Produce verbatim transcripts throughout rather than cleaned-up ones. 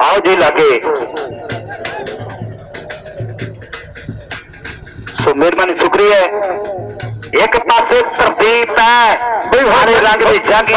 आओ जी लागे सो मेहरबानी शुक्रिया। एक पासे प्रदीप है हरे रंग की जागी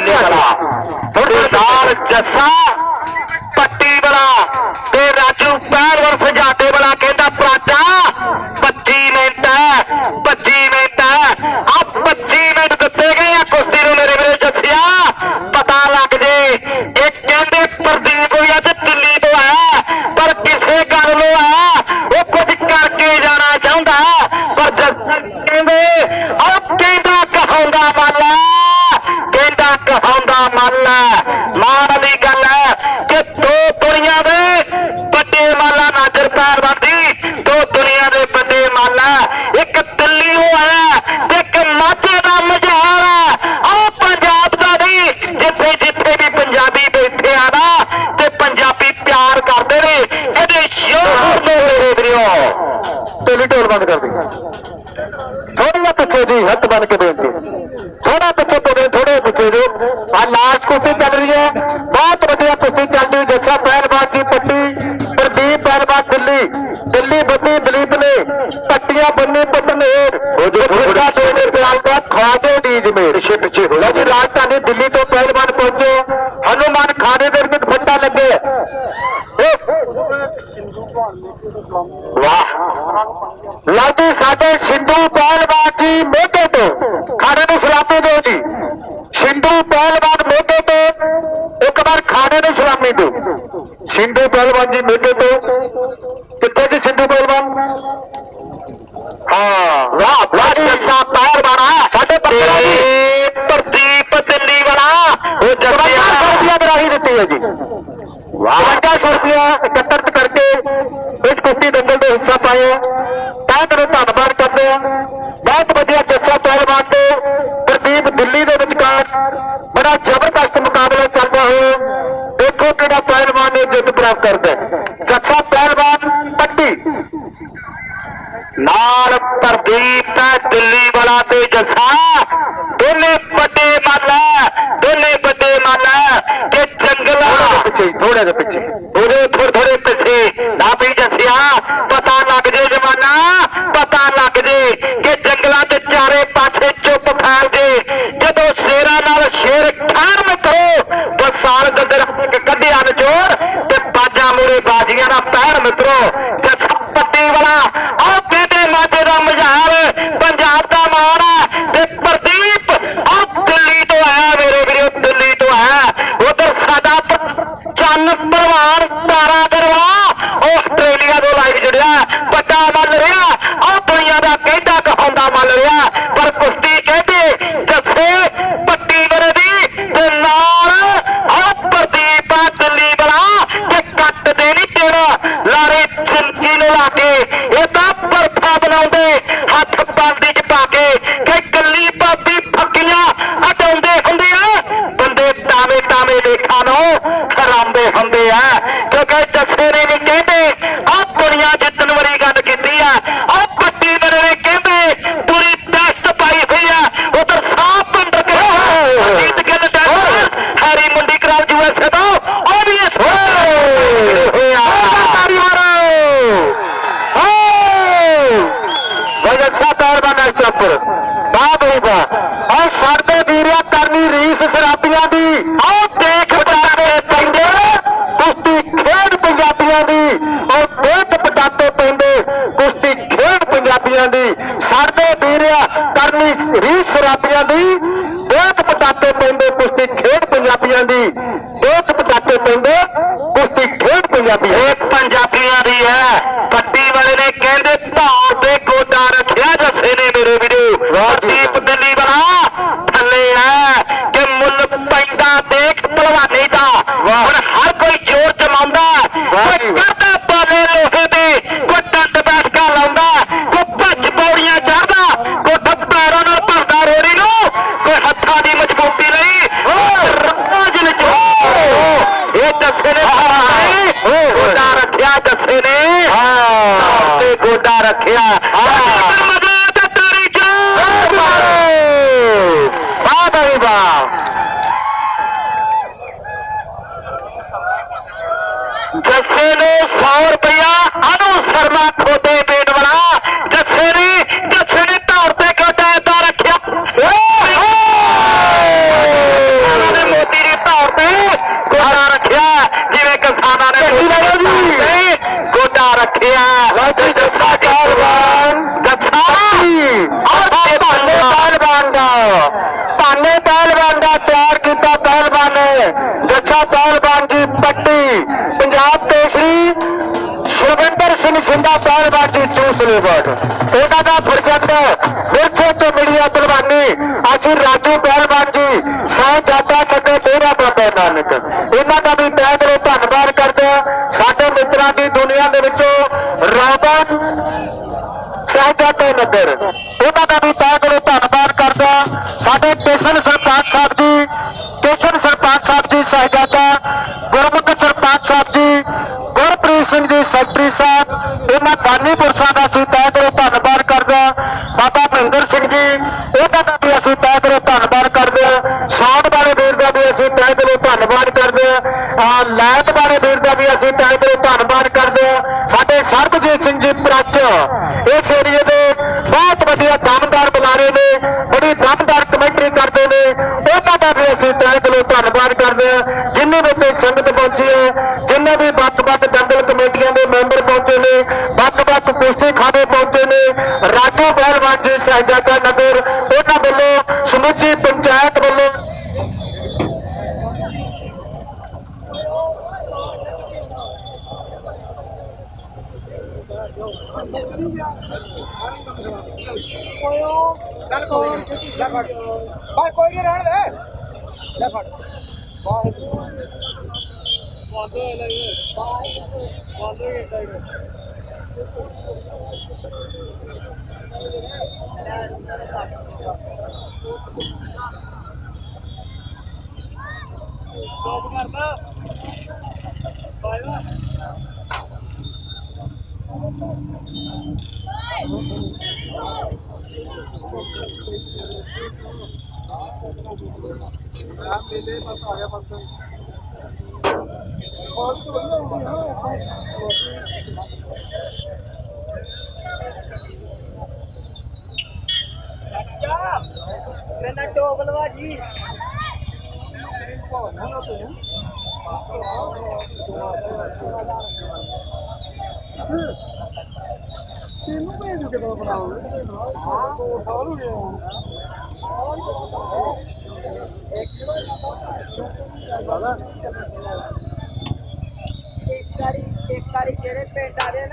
जस्सा पट्टी वाला ते राजू पहलवान सजाते वाला कहता प्राचा पच्ची मिनट है पच्ची मिनट है अब पच्ची मिनट दिते गए कुश्ती नूं मेरे वीरो जस्सिया पता लग जे एक कहते प्रदीप या दिल्ली तो है पर किसी गल नूं है वो कुछ करके जाना चाहता पर जस्सा कहते अब कहता कहाउंदा मल कहता कहाउंदा मल मां वाली गल है कि दो दुनिया दे बड़े माला नाजर पहलवान दो दुनिया दे बड़े माला एक दिल्ली है एक माਝੇ ਦਾ ਮਜ਼ਾਰ है आ पंजाब का भी जिथे जिथे भी पंजाबी बैठे आ ना ते पंजाबी प्यार करते ने ये शोर ढोली ढोल बंद कर दी थोड़ा पिछे जी हथ बन के बेनती थोड़ा पिछे थोड़े थोड़े पिछे जो आ लास्ट कुश्ती चल रही है बहुत बढ़िया कुश्ती चल रही। जस्सा पहलवान की पट्टी प्रदीप पहलवान दिल्ली दिल्ली बनी दलीप ने पट्टियां बनी पटनेर ख्वाजे डीज में पिछे पिछे हो जी राजधानी दिल्ली तो पहलवान पहुंचे हनुमान खाने देर में फट्टा लगे वाह लाजी साडे सिंधु पहलवान जी मोटे तो खाने में सलामी दो जी सिंधु पहलवान मोटे तो एक बार खाने में सलामी दो सिंधु पहलवान जी मोटे तो कितने जी सिंधु पहलवान हाँ वाह वाह जस्सा पहलवान साडे प्रदीप दिल्ली वाला वो जस्सा रुपया बराही देती है जी पचास सौ रुपया एकत्रित करके इस कुश्ती दंगल में हिस्सा पाए तय तरह धन्यवाद करते हैं। बहुत बढ़िया जस्सा पहलवान के प्रदीप दिल्ली के विचकार बड़ा जबरदस्त मुकाबला चल रहा है। देखो कि पहलवान ने जित प्राप्त करते हैं। जस्सा पहलवान पट्टी नाल प्रदीप दिल्ली वाला ते जस्सा दोने बड़े मल दोने बड़े मल के जंगल पिछे थोड़े से पिछे थोड़े थोड़े थोड़े पिछे ना भी जसिया पता लग जे जमाना पता लग जे कि जंगलों के चारे पासे चुप फैल जे जदों शेरा नाल शेर खान में करो बसाल गंदर कढ़िया नचोर ते बाजा मुड़े बाजियां दा पैर मित्रो जस्सा पट्टी वाला आओ कहते माਝੇ ਦਾ ਮਜ਼ਾਰ पंजाब का मान है ते प्रदीप आओ दिल्ली तो आया मेरे वीरो दिल्ली तो आया उधर साडा चन परवान तारा करवा आस्ट्रेलिया तो लाइव जुड़िया बड़ा मल रहा आ दुनिया का कहता कहाउंदा मल रहा पर कुश्ती कहते जस्से पट्टी मेरे दी ते नाल आ प्रदीप दिल्ली वाला ते कट दे नहीं तेरा लारे चिंकी नु ला के ये तो बर्फा बनाउंदे हथ बांदी च पा के कि गली भाभी फकियां हटाउंदे हुंदे आ बंदे टावे टावे देखा नो हरांदे हुंदे आ क्योंकि जस्से ने भी कहते आ दुनिया जितन वाली गल कीती आ आ पट्टी मेरे ने कहते पूरी टेस्ट पाई हुई है उधर साफ बंद के जीत के हैरी मुंडी क्राउड यूएसए तो और ये तारी मारो जस्सा पहलवान पर बात होगा और साढ़े वीरिया करनी रीस शराबियां दी आओ देख पटाते पेंदे कुश्ती खेड पंजाबियां दी और देख पटाते पेंदे कुश्ती खेड पंजाबियां दी साढ़े वीरिया करनी रीस शराबियां दी देख पटाते पेंदे कुश्ती खेड पंजाबियां दी देख पटाते पेंदे कुश्ती खेड पंजाबियां एक पंजाबियां दी है पट्टी वाले ने कहते धार दे गोदा रखिया जस्से ने मेरे वीडियो प्रदीप दिल्ली वाला थले है कि मुल पैंदा देख पहलवानी दा और हर कोई जोर जमाउंदा कोई करदा पाले लोहे दे कोई डंड बैठका लाउंदा कोई भज पौड़ियां चढ़दा कोई पैरों नाल भरदा रोड़ी नूं कोई हत्थां दी मजबूती नहीं राज नचो ये जस्से ने गोदा रखिया जस्से ने गोदा रखिया जस्सा पहलवान जी पट्टी पंजाब केसरी सुरविंदर सिंह सिंधा पहलवान जी चूस लेवट इन्हों का प्रचंड विरसे मीडिया पहलवानी असी राजू पहलवान जी शहजादा नगर डेरा बाबा नानक इन्हों का भी तह दिलों धन्यवाद करते हैं। साडे मित्रों की दुनिया के विचों रॉबर्ट शहजादा नगर उन्हों का भी तह दिलों धन्यवाद करते हैं। साडे किशन सरपंच साहब जी किशन सरपंच साहब जी शहजादा गुरमुख सरपंच साहब जी गुरप्रीत सिंह जी सैकटरी साहब इन्होंने दानी पुरुषों का असीं तह दिलों धन्यवाद करते हैं। बाबा महेंद्र सिंह जी इन्हों का भी असीं तह दिलों धन्यवाद करते हैं। साउंड वाले वीर का भी असीं तह दिलों धन्यवाद करते हैं। लैट वाले वीर का भी असीं तह दिलों धन्यवाद करते हैं। साडे सरबजीत सिंह जी प्रच इस एरिए के बहुत वधिया दमदार बुलारे ने बड़ी दमदार कमेंटरी करते हैं उन्हों का भी असीं तह दिलों धन्यवाद करते हैं। जिन्नी भी संगत पहुंची है जिन्हें भी वक्-वक् दंगल कमेटियां के मैंबर पहुंचे ने वक्-वक् कुश्ती खाने पहुंचे ने राजू पहलवान जी शहजादा नगर उन्होंने वालों समुची पंचायत वालों कोई नहीं रहने दे मैं टोबलवा जी तेनू भेज के बनाओगे एक तारीख एक तारीख